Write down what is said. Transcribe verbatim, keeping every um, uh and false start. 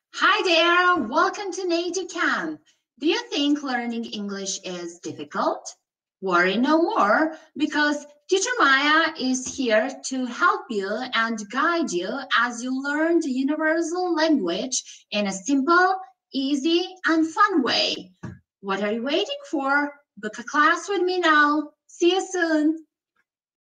Hi there, welcome to Native Camp. Do you think learning English is difficult? Worry no more because Teacher Maya is here to help you and guide you as you learn the universal language in a simple, easy, and fun way. What are you waiting for? Book a class with me now. See you soon.